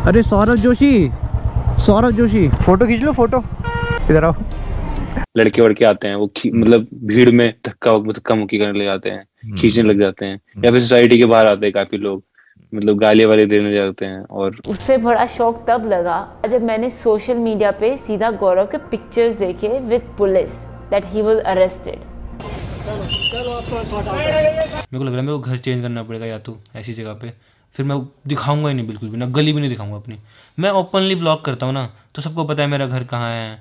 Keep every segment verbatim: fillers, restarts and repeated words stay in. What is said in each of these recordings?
अरे सौरभ जोशी, सौरभ जोशी, फोटो खींच लो, फोटो इधर आओ। लड़के वड़के आते हैं, वो मतलब भीड़ में धक्का धक्का मुक्की करने लग जाते हैं, खींचने लग जाते हैं, या फिर सोसाइटी के बाहर आते हैं काफी लोग, मतलब गाली वाले देने जाते हैं। और उससे बड़ा शौक तब लगा जब मैंने सोशल मीडिया पे सीधा गौरव के पिक्चर्स देखे with police that he was arrested. मेरे को लग रहा है मेरे को घर चेंज करना पड़ेगा, या तो ऐसी जगह पे फिर मैं दिखाऊंगा ही नहीं, बिल्कुल भी ना, गली भी नहीं दिखाऊंगा अपनी। मैं ओपनली व्लॉग करता हूँ ना, तो सबको पता है मेरा घर कहाँ है।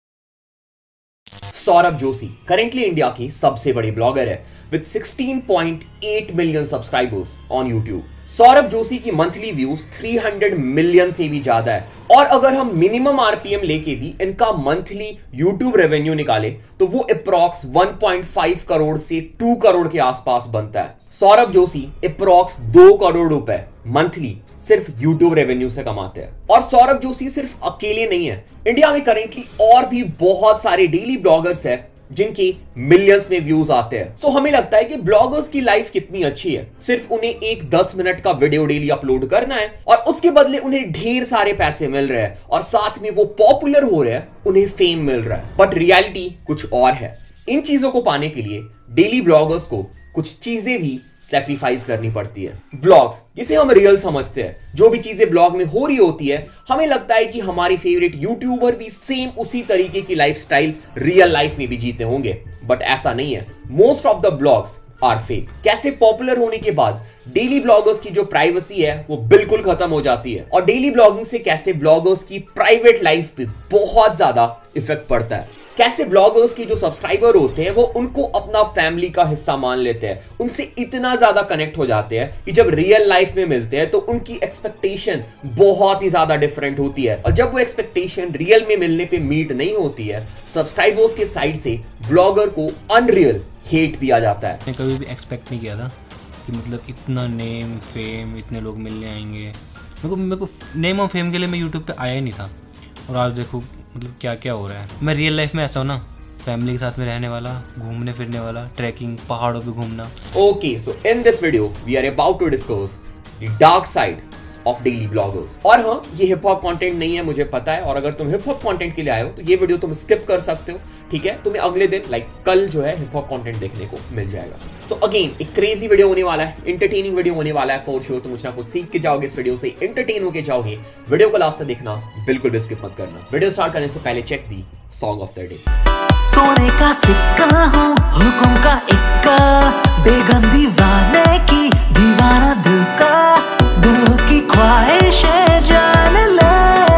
सौरभ जोशी करेंटली इंडिया की सबसे बड़ी ब्लॉगर है with sixteen point eight million subscribers on YouTube. Saurabh Joshi की monthly views three hundred million से भी ज्यादा है, और अगर हम मिनिमम आरपीएम लेके भी इनका मंथली यूट्यूब रेवेन्यू निकाले तो वो approx one point five crore से टू करोड़ के आसपास बनता है। सौरभ जोशी अप्रॉक्स दो करोड़ रुपए मंथली सिर्फ यूट्यूब रेवेन्यू से कमाते हैं। और सौरभ जोशी सिर्फ अकेले नहीं है, इंडिया में करेंटली और भी बहुत सारे डेली ब्लॉगर्स हैं जिनके मिलियंस में व्यूज आते हैं। सो so, हमें लगता है कि ब्लॉगर्स की लाइफ कितनी अच्छी है, सिर्फ उन्हें एक दस मिनट का वीडियो डेली अपलोड करना है और उसके बदले उन्हें ढेर सारे पैसे मिल रहे हैं और साथ में वो पॉपुलर हो रहे हैं, उन्हें फेम मिल रहा है। बट रियलिटी कुछ और है। इन चीजों को पाने के लिए डेली ब्लॉगर्स को कुछ चीजें भी सैक्रिफाइस करनी पड़ती है। ब्लॉग्स जिसे हम रियल समझते हैं, जो भी चीजें ब्लॉग में हो रही होती है, हमें लगता है कि हमारे फेवरेट यूट्यूबर भी सेम उसी तरीके की लाइफस्टाइल रियल लाइफ में भी जीते होंगे, बट ऐसा नहीं है। Most of the blogs are fake. कैसे पॉपुलर होने के बाद डेली ब्लॉगर्स की जो प्राइवेसी है वो बिल्कुल खत्म हो जाती है, और डेली ब्लॉगिंग से कैसे ब्लॉगर्स की प्राइवेट लाइफ पे बहुत ज्यादा इफेक्ट पड़ता है। कैसे ब्लॉगर्स की जो सब्सक्राइबर होते हैं वो उनको अपना फैमिली का हिस्सा मान लेते हैं, उनसे इतना ज्यादा कनेक्ट हो जाते हैं कि जब रियल लाइफ में मिलते हैं तो उनकी एक्सपेक्टेशन बहुत ही ज्यादा डिफरेंट होती है, और जब वो एक्सपेक्टेशन रियल में मिलने पे मीट नहीं होती है, सब्सक्राइबर्स के साइड से ब्लॉगर को अनरियल हेट दिया जाता है। मैंने कभी भी एक्सपेक्ट नहीं किया था कि मतलब इतना नेम फेम इतने लोग मिलने आएंगे। मेरे को मेरे को नेम और फेम के लिए मैं यूट्यूब पे आया ही नहीं था, और आज देखो मतलब क्या क्या हो रहा है। मैं रियल लाइफ में ऐसा हूँ ना, फैमिली के साथ में रहने वाला, घूमने फिरने वाला, ट्रैकिंग, पहाड़ों पे घूमना। Okay, so in this video we are about to discuss the dark side of daily bloggers. और हाँ, ये हिप हॉप कंटेंट नहीं है, मुझे पता है, और अगर तुम हिप हॉप कंटेंट के लिए आए हो तो ये वीडियो तुम स्किप कर सकते हो, ठीक है। तुम्हें अगले दिन लाइक कल जो है हिप हॉप कंटेंट देखने को मिल जाएगा। सो अगेन एक क्रेजी वीडियो होने वाला है, इंटरटेनिंग वीडियो होने वाला है फॉर श्योर। तुम कुछ ना कुछ सीख के जाओगे इस वीडियो से, एंटरटेन होके जाओगे। वीडियो को लास्ट तक देखना, बिल्कुल भी स्किप मत करना। वीडियो स्टार्ट करने से पहले check the song of the day. सोने का सिक्का हूँ, हुक्म का इक्का, बेगम दीवाने की, दीवाना दिल का, दिल की ख्वाहिशें जान ले,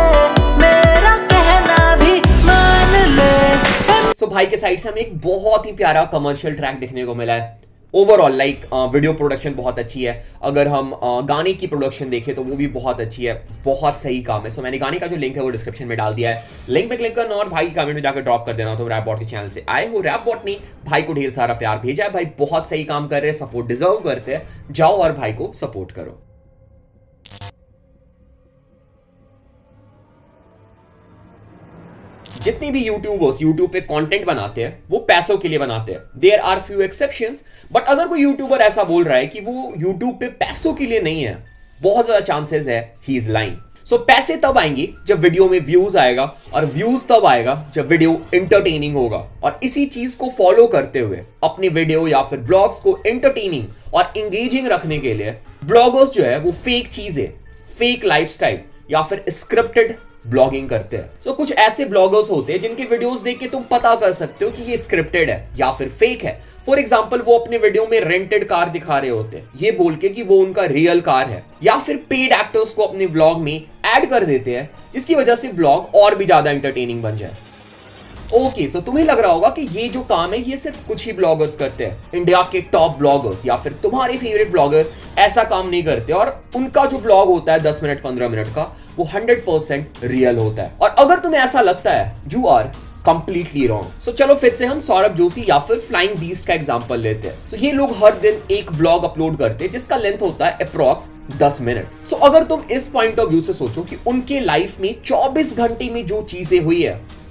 मेरा कहना भी मान ले। सो so, भाई के साइड से हमें एक बहुत ही प्यारा कमर्शियल ट्रैक देखने को मिला है। ओवरऑल लाइक वीडियो प्रोडक्शन बहुत अच्छी है। अगर हम uh, गाने की प्रोडक्शन देखें तो वो भी बहुत अच्छी है, बहुत सही काम है। सो so, मैंने गाने का जो लिंक है वो डिस्क्रिप्शन में डाल दिया है, लिंक पे क्लिक करना और भाई की कमेंट में जाकर ड्रॉप कर देना। तो रैप बॉट के चैनल से आए हो, रैप बॉट ने भाई को ढेर सारा प्यार भेजा है, भाई बहुत सही काम कर रहे हैं, सपोर्ट डिजर्व करते हैं, जाओ और भाई को सपोर्ट करो। जितने भी यूट्यूबर्स यूट्यूब पे कंटेंट बनाते हैं वो पैसों के लिए बनाते हैं। There are few exceptions, but अगर कोई यूट्यूबर ऐसा बोल रहा है कि वो यूट्यूब पे पैसों के लिए नहीं है, बहुत ज्यादा चांसेस है ही इज लाइंग। सो पैसे तब आएंगे जब वीडियो में व्यूज आएगा, और व्यूज तब आएगा जब वीडियो एंटरटेनिंग होगा। और इसी चीज को फॉलो करते हुए अपने वीडियो या फिर ब्लॉग्स को एंटरटेनिंग और एंगेजिंग रखने के लिए ब्लॉगर्स जो है वो फेक चीजें, फेक लाइफस्टाइल या फिर स्क्रिप्टेड ब्लॉगिंग करते हैं। सो so, कुछ ऐसे ब्लॉगर्स होते हैं जिनके वीडियोस देख के तुम पता कर सकते हो कि ये स्क्रिप्टेड है या फिर फेक है। फॉर एग्जाम्पल, वो अपने वीडियो में रेंटेड कार दिखा रहे होते हैं ये बोल के कि वो उनका रियल कार है, या फिर पेड एक्टर्स को अपने ब्लॉग में ऐड कर देते हैं जिसकी वजह से ब्लॉग और भी ज्यादा एंटरटेनिंग बन जाए। ओके, सो तुम्हें लग रहा होगा कि ये जो काम है ये सिर्फ कुछ ही ब्लॉगर्स करते हैं। इंडिया के टॉप ब्लॉगर्स या फिर तुम्हारे फेवरेट ब्लॉगर ऐसा काम नहीं करते, और उनका जो ब्लॉग होता है दस मिनट पंद्रह मिनट का वो हंड्रेड परसेंट रियल होता है। और अगर तुम्हें ऐसा लगता है, you are completely wrong. So चलो फिर से हम सौरभ जोशी या फिर फ्लाइंग बीस्ट का एग्जांपल लेते हैं। so, ये लोग हर दिन एक ब्लॉग अपलोड करते हैं जिसका लेंथ होता है अप्रॉक्स दस मिनट। सो so, अगर तुम इस पॉइंट ऑफ व्यू से सोचो कि उनके लाइफ में चौबीस घंटे में जो चीजें हुई है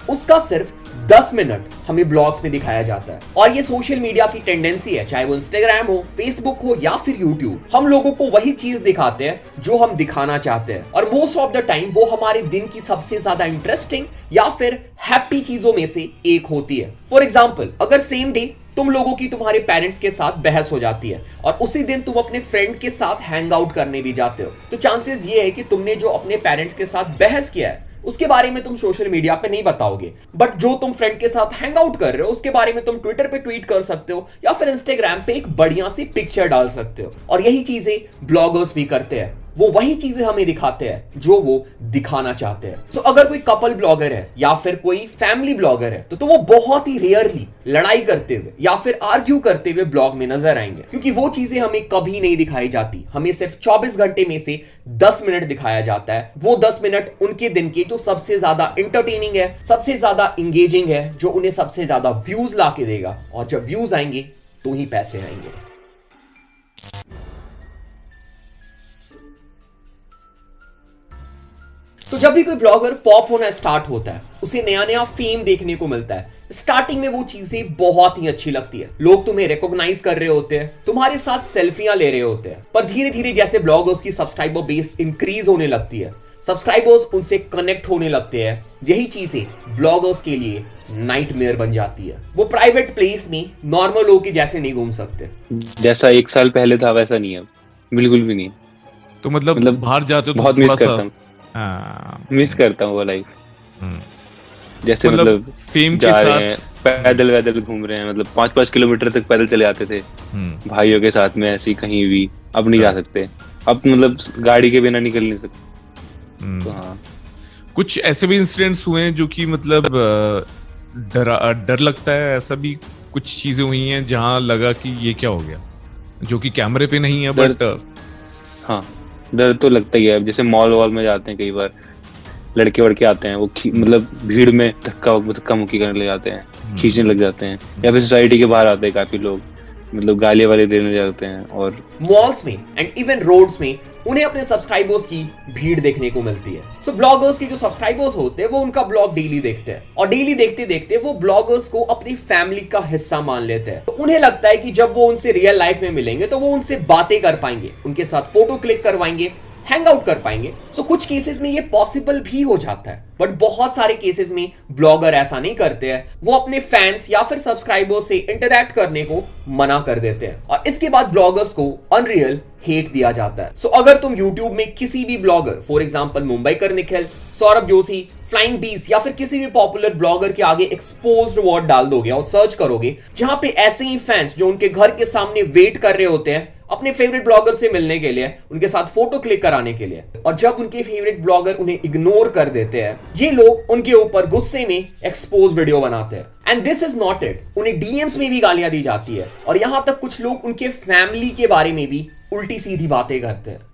उसका सिर्फ दस मिनट हमें ब्लॉग्स में दिखाया जाता है। और ये सोशल मीडिया की टेंडेंसी है, चाहे वो इंस्टाग्राम हो, फेसबुक हो या फिर यूट्यूब। हम लोगों को वही चीज दिखाते हैं जो हम दिखाना चाहते हैं, और मोस्ट ऑफ द टाइम वो हमारे दिन की सबसे ज्यादा इंटरेस्टिंग या फिर हैप्पी चीजों में से एक होती है। फॉर एग्जाम्पल, अगर सेम डे तुम लोगों की तुम्हारे पेरेंट्स के साथ बहस हो जाती है और उसी दिन तुम अपने फ्रेंड के साथ हैंग आउट करने भी जाते हो, तो चांसेस ये है कि तुमने जो अपने पेरेंट्स के साथ बहस किया है उसके बारे में तुम सोशल मीडिया पे नहीं बताओगे, बट जो तुम फ्रेंड के साथ हैंग आउट कर रहे हो उसके बारे में तुम ट्विटर पे ट्वीट कर सकते हो या फिर इंस्टाग्राम पे एक बढ़िया सी पिक्चर डाल सकते हो। और यही चीजें ब्लॉगर्स भी करते हैं, वो वही चीजें हमें दिखाते हैं जो वो दिखाना चाहते हैं। सो so, अगर कोई कपल ब्लॉगर है या फिर कोई फैमिली ब्लॉगर है तो, तो वो बहुत ही रेयरली लड़ाई करते हुए या फिर आर्ग्यू करते हुए ब्लॉग में नजर आएंगे, क्योंकि वो चीजें हमें कभी नहीं दिखाई जाती। हमें सिर्फ चौबीस घंटे में से दस मिनट दिखाया जाता है। वो दस मिनट उनके दिन के जो सबसे ज्यादा इंटरटेनिंग है, सबसे ज्यादा इंगेजिंग है, जो उन्हें सबसे ज्यादा व्यूज ला के देगा, और जब व्यूज आएंगे तो ही पैसे आएंगे। तो जब भी कोई ब्लॉगर पॉप होना स्टार्ट होता है, उसे नया नया फेम देखने को मिलता है। स्टार्टिंग में वो चीजें बहुत ही अच्छी लगती है, लोग तुम्हें रिकॉग्नाइज कर रहे होते हैं, तुम्हारे साथ सेल्फियां ले रहे होते हैं। पर धीरे धीरे जैसे ब्लॉगर्स की सब्सक्राइबर बेस इंक्रीज होने लगती है, सब्सक्राइबर्स उनसे कनेक्ट होने लगते हैं, यही चीजें ब्लॉगर्स के लिए नाइटमेयर बन जाती है। वो प्राइवेट प्लेस में नॉर्मल लोग के जैसे नहीं घूम सकते। जैसा एक साल पहले था वैसा नहीं है, बिल्कुल भी नहीं। तो मतलब, मतलब बाहर जाते हो तो बहुत थोड़ा मिस सा करता हूँ, हाँ, मिस करता हूँ वो लाइफ। जैसे मतलब मतलब फेम के जा रहे हैं, साथ पैदल वैदल घूम रहे हैं, मतलब पाँच पाँच किलोमीटर तक पैदल चले आते थे भाइयों के साथ में ऐसे ही कहीं भी। अब नहीं जा सकते, अब मतलब गाड़ी के बिना निकल नहीं सकते। तो हाँ, कुछ ऐसे भी इंसिडेंट्स हुए हैं जो कि मतलब डर डर लगता है, ऐसा भी कुछ चीजें हुई हैं जहां लगा कि ये क्या हो गया, जो कि कैमरे पे नहीं है बट हाँ डर तो लगता ही है। अब जैसे मॉल वॉल में जाते हैं, कई बार लड़के वड़के आते हैं, वो मतलब भीड़ में धक्का धक्का मुक्की करने लग जाते हैं, खींचने लग जाते हैं, या फिर सोसाइटी के बाहर आते हैं काफी लोग, मतलब गाली वाले देने जाते हैं। और मॉल्स में एंड इवन रोड्स में उन्हें अपने सब्सक्राइबर्स की भीड़ देखने को मिलती है। सो so, ब्लॉगर्स के जो सब्सक्राइबर्स होते हैं वो उनका ब्लॉग डेली देखते हैं, और डेली देखते देखते वो ब्लॉगर्स को अपनी फैमिली का हिस्सा मान लेते हैं। तो उन्हें लगता है कि जब वो उनसे रियल लाइफ में मिलेंगे तो वो उनसे बातें कर पाएंगे, उनके साथ फोटो क्लिक करवाएंगे, हैंग आउट कर पाएंगे। सो so, कुछ केसेस में ये पॉसिबल भी हो जाता है, बट बहुत सारे केसेस में ब्लॉगर ऐसा नहीं करते हैं। वो अपने फैंस या फिर सब्सक्राइबर्स से इंटरैक्ट करने को मना कर देते हैं, और इसके बाद ब्लॉगर्स को अनरियल हेट दिया जाता है। सो so, अगर तुम यूट्यूब में किसी भी ब्लॉगर, फॉर एग्जांपल मुंबई कर निखिल, सौरभ जोशी, फ्लाइंग बीस या फिर किसी भी पॉपुलर ब्लॉगर के आगे एक्सपोज्ड वर्ड डाल दोगे और सर्च करोगे जहां पे ऐसे ही फैंस जो उनके घर के सामने वेट कर रहे होते हैं अपने फेवरेट ब्लॉगर से मिलने के लिए, उनके साथ फोटो क्लिक कराने के लिए, और जब उनके फेवरेट ब्लॉगर उन्हें इग्नोर कर देते हैं, ये लोग उनके ऊपर गुस्से में एक्सपोज वीडियो बनाते हैं। And this is not it, उन्हें डीएम्स में भी गालियां दी जाती है, और यहां तक कुछ लोग उनके फैमिली के बारे में भी उल्टी सीधी बातें करते हैं।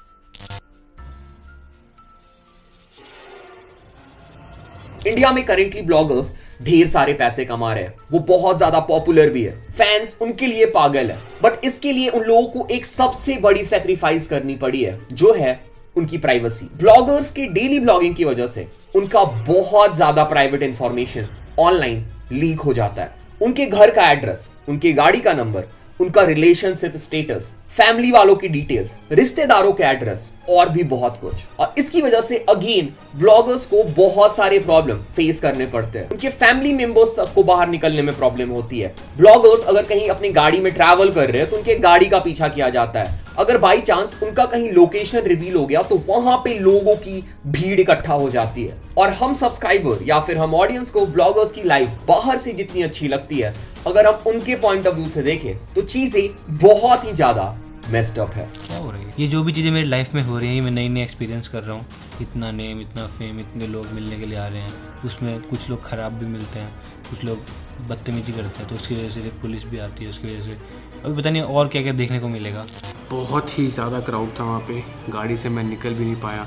इंडिया में करेंटली ब्लॉगर्स ढेर सारे पैसे कमा रहे हैं, वो बहुत ज्यादा पॉपुलर भी है, फैंस उनके लिए पागल है, बट इसके लिए उन लोगों को एक सबसे बड़ी सैक्रिफाइस करनी पड़ी है, जो है उनकी प्राइवेसी। ब्लॉगर्स के डेली ब्लॉगिंग की वजह से उनका बहुत ज्यादा प्राइवेट इंफॉर्मेशन ऑनलाइन लीक हो जाता है। उनके घर का एड्रेस, उनकी गाड़ी का नंबर, उनका रिलेशनशिप स्टेटस, फैमिली वालों की डिटेल्स, रिश्तेदारों के एड्रेस, और भी बहुत कुछ। और इसकी वजह से अगेन ब्लॉगर्स को बहुत सारे प्रॉब्लम फेस करने पड़ते हैं। उनके फैमिली मेंबर्स तक को बाहर निकलने में प्रॉब्लम होती है। ब्लॉगर्स अगर कहीं अपनी गाड़ी में ट्रैवल कर रहे हैं तो उनके गाड़ी का पीछा किया जाता है। अगर बाई चांस उनका कहीं लोकेशन रिवील हो गया तो वहां पे लोगों की भीड़ इकट्ठा हो जाती है। और हम सब्सक्राइबर या फिर हम ऑडियंस को ब्लॉगर्स की लाइफ बाहर से जितनी अच्छी लगती है, अगर हम उनके पॉइंट ऑफ व्यू से देखें तो चीजें बहुत ही ज्यादा मेस्ड अप है। क्या हो रहा है? ये जो भी चीज़ें मेरी लाइफ में हो रही हैं, मैं नई नई एक्सपीरियंस कर रहा हूँ। इतना नेम, इतना फेम, इतने लोग मिलने के लिए आ रहे हैं, उसमें कुछ लोग ख़राब भी मिलते हैं, कुछ लोग बदतमीजी करते हैं, तो उसकी वजह से पुलिस भी आती है। उसकी वजह से अभी पता नहीं और क्या क्या देखने को मिलेगा। बहुत ही ज़्यादा क्राउड था वहाँ पे, गाड़ी से मैं निकल भी नहीं पाया।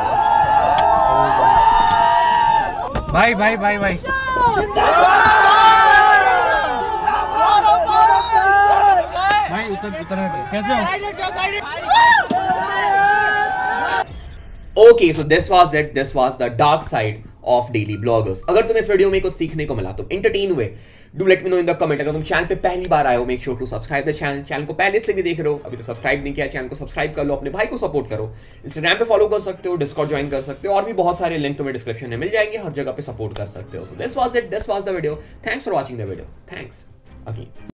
भाई भाई भाई भाई भाई उतर उतर कैसे हो? Okay so this was it, this was the dark side of daily bloggers. अगर तुम्हें इस वीडियो में कुछ सीखने को मिला, तुम एंटरटेन हुए, do let me know in the comment. अगर तुम चैनल पे पहली बार आए हो, make sure to subscribe the channel. Channel को पहले से भी देख रहे हो, अभी तो सब्सक्राइब नहीं किया, चैनल को सब्सक्राइब कर लो, अपने भाई को सपोर्ट करो। इंस्टाग्राम पे फॉलो कर सकते हो, डिस्कॉर्ड ज्वाइन कर सकते हो, और भी बहुत सारे लिंक तुम्हें डिस्क्रिप्शन में मिल जाएंगे, हर जगह पे सपोर्ट कर सकते हो। So this was it, this was the video. Thanks for watching the video, thanks again.